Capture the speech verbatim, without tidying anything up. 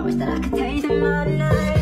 I wish that I could tell you them all night.